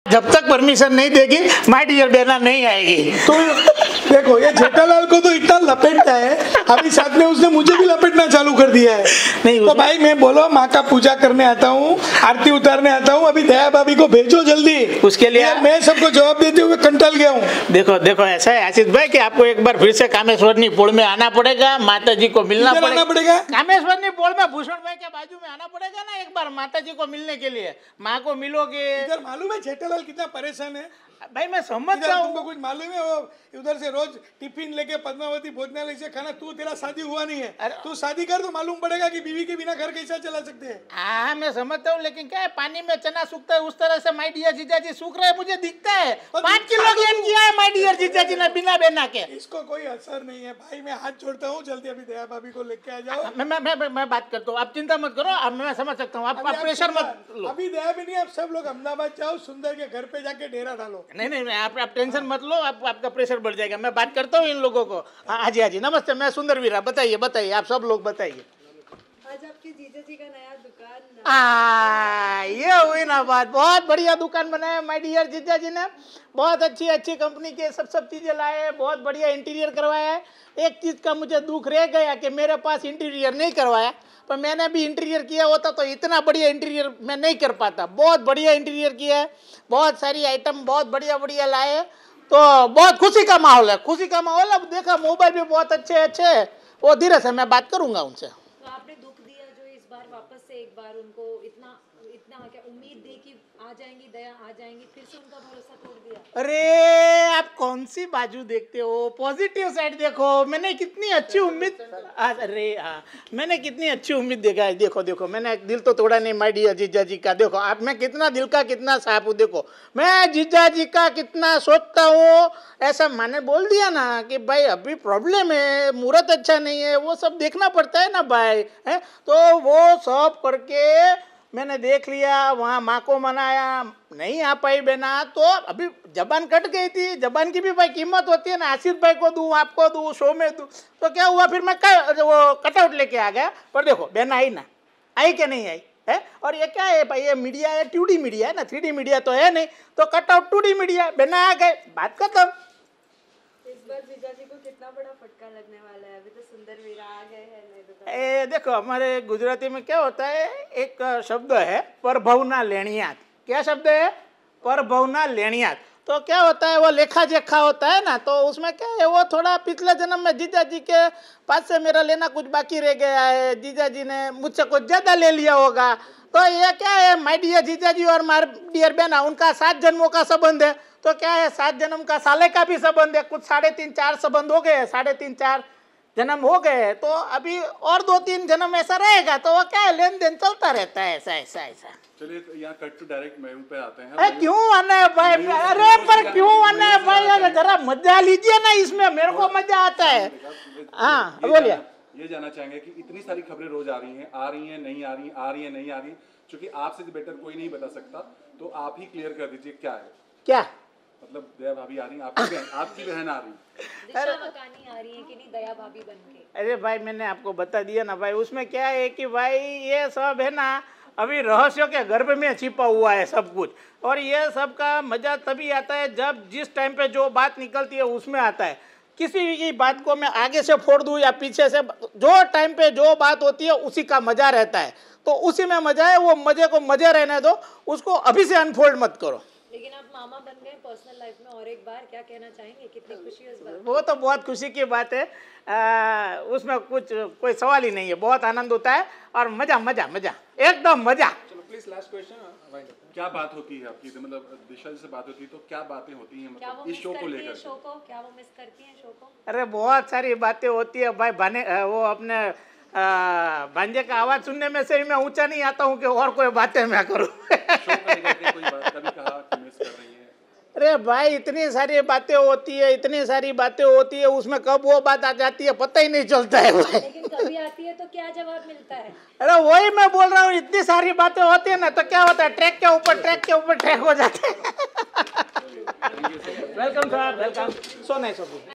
जब तक परमिशन नहीं देगी माय डियर बहना नहीं आएगी। तो देखो ये जेठालाल को तो इतना लपेटता है, अभी साथ में उसने मुझे भी लपेटना चालू कर दिया है। नहीं तो भाई मैं बोलो माँ का पूजा करने आता हूँ, आरती उतारने आता हूँ, अभी दया भाभी को भेजो जल्दी। उसके लिए मैं सबको जवाब देते हुए कंटल गया हूँ। देखो देखो ऐसा है आशीष भाई कि आपको एक बार फिर से कामेश्वरनी पोल में आना पड़ेगा, माता जी को मिलना पड़ेगा। कामेश्वरनी पोल में भूषण भाई के बाजू में आना पड़ेगा ना एक बार माता जी को मिलने के लिए। माँ को मिलोगे। इधर मालूम है जेठालाल कितना परेशान है भाई, मैं समझता हूँ। तुमको कुछ मालूम है? वो उधर से रोज टिफिन लेके पद्मावती भोजनालय से खाना, तू तेरा शादी हुआ नहीं है, तू शादी कर तो मालूम पड़ेगा कि बीवी के बिना घर कैसा चला सकते हैं। हाँ मैं समझता हूँ, लेकिन क्या है पानी में चना सूखता है उस तरह से माय डियर जीजाजी सूख रहे हैं, मुझे दिखता है। 5 किलो गेन किया है माय डियर जीजाजी ने बिना बेना के। इसको कोई असर नहीं है भाई, मैं हाथ जोड़ता हूँ, जल्दी अभी दया भाभी को लेके आ जाओ। मैं बात करता हूँ, आप चिंता मत करो, अब मैं समझ सकता हूँ, आप प्रेशर मत लो। अभी दया भी नहीं, आप सब लोग अहमदाबाद जाओ, सुंदर के घर पे जाके डेरा डालो। नहीं आप टेंशन मत लो, आपका प्रेशर बढ़ जाएगा। मैं बात करता हूँ इन लोगों को। हाँ जी नमस्ते, मैं सुंदर वीरा। बताइए आप सब लोग बताइए। आज आपके जीजा जी का नया दुकान ये हुई ना बात। बहुत बढ़िया दुकान बनाया माय डियर जीजा जी ने, बहुत अच्छी कंपनी के सब चीजें लाए, बहुत बढ़िया इंटीरियर करवाया है। एक चीज का मुझे दुख रह गया कि मेरे पास इंटीरियर नहीं करवाया, पर मैंने भी इंटीरियर किया होता तो इतना बढ़िया इंटीरियर मैं नहीं कर पाता। बहुत बढ़िया इंटीरियर किया है, बहुत सारी आइटम बहुत बढ़िया लाए, तो बहुत खुशी का माहौल है, अब देखा मोबाइल भी बहुत अच्छे वो धीरे से मैं बात करूंगा उनसे। तो आपने दुख दिया जो इस बार वापस से एक बार उनको इतना क्या उम्मीद दी कि आ जाएंगी दया, आ जाएंगी, फिर से उनका भरोसा तोड़ दिया। अरे आप कौन सी बाजू देखते हो, पॉजिटिव साइड देखो। मैंने कितनी अच्छी उम्मीद, अरे हाँ मैंने कितनी अच्छी उम्मीद देखा है। देखो मैंने दिल तो तोड़ा नहीं माय डियर जीजा जी का। देखो आप, मैं कितना दिल का कितना साफ हूँ। देखो मैं जीजा जी का कितना सोचता हूँ। ऐसा मैंने बोल दिया ना कि भाई अभी प्रॉब्लम है, मुहूर्त अच्छा नहीं है, वो सब देखना पड़ता है ना भाई, है तो वो सब करके मैंने देख लिया। वहाँ माँ को मनाया, नहीं आ पाई बेना, तो अभी जबान कट गई थी। जबान की भी भाई कीमत होती है ना, आशीष भाई को दूँ, आपको दूँ, शो में दूँ, तो क्या हुआ फिर मैं वो कटआउट लेके आ गया। पर देखो बेना आई ना, आई कि नहीं आई है। और ये क्या है भाई, ये मीडिया है, 2D मीडिया है ना, 3D मीडिया तो है नहीं, तो कटआउट 2D मीडिया, बेना आ गए, बात खत्म। इस बार जीजा जी को कितना बड़ा फटका लगने वाला है, अभी तो सुंदर वीरा आ गए हैं नए दुकान। देखो हमारे गुजराती में क्या होता है, एक शब्द है परभवना लेणियात। क्या शब्द है? परभवना लेणियात। तो क्या होता है, वो लेखा जोखा होता है ना, तो उसमें क्या है, वो थोड़ा पिछले जन्म में जीजा जी के पास से मेरा लेना कुछ बाकी रह गया है, जीजा जी ने मुझसे कुछ ज़्यादा ले लिया होगा। तो ये क्या है, माय डियर जीजा जी और माय डियर बहना, उनका 7 जन्मों का संबंध है। तो क्या है, 7 जन्म का साले का भी संबंध है, कुछ 3.5-4 संबंध हो गए, 3.5-4 जन्म हो गए, तो अभी और 2-3 जन्म ऐसा रहेगा, तो वो क्या है, लेन देन चलता रहता है ऐसा। चलिए तो यहाँ कट टू डायरेक्ट मयूर पे आते हैं। क्यों आना है भाई? अरे पर क्यों आना है भाई, जरा मजा लीजिए ना इसमें, मेरे को मजा आता है। हाँ बोलिए। ये जानना चाहेंगे कि इतनी सारी खबरें रोज आ रही हैं, नहीं आ रही हैं, क्योंकि आपसे बेटर कोई नहीं बता सकता, तो आप ही क्लियर कर दीजिए क्या है। क्या मतलब दया भाभी आ रही, आपकी बहन आ रही, दिशा मकानी आ रही है कि नहीं दया भाभी बनके? अरे भाई मैंने आपको बता दिया ना भाई, उसमें क्या है कि भाई ये सब है ना अभी रहस्यों के गर्भ में छिपा हुआ है सब कुछ। और ये सब का मजा तभी आता है जब जिस टाइम पे जो बात निकलती है उसमें आता है। किसी की बात को मैं आगे से फोड़ दूं या पीछे से, जो टाइम पे जो बात होती है उसी का मजा रहता है, तो उसी में मजा है। वो मजे को मजे रहने दो, उसको अभी से अनफोल्ड मत करो। लेकिन आप मामा बन गए पर्सनल लाइफ में, और एक बार क्या कहना चाहेंगे, कितनी खुशी है इस बात? वो तो बहुत खुशी की बात है, उसमें कोई सवाल ही नहीं है। बहुत आनंद होता है और मजा एकदम मजा। चलो प्लीज लास्ट क्वेश्चन, क्या बात होती है आपकी, मतलब दिशा से बात होती है तो क्या बातें होती हैं, मतलब इस शो को लेकर? क्या वो मिस करती हैं शो को? अरे बहुत सारी बातें होती है भाई। वो अपने भांजे का आवाज सुनने में से ही मैं ऊंचा नहीं आता हूँ कि और कोई बातें मैं करूँ। कोई बात कभी कहा कि मिस कर रही है? अरे भाई इतनी सारी बातें होती है, उसमें कब वो बात आ जाती है पता ही नहीं चलता है भाई। लेकिन कभी आती है तो क्या जवाब मिलता है? अरे वही मैं बोल रहा हूँ, इतनी सारी बातें होती है ना, तो क्या होता है, ट्रैक के ऊपर ट्रैक हो जाते हैं। Welcome sir, welcome. So nice of you.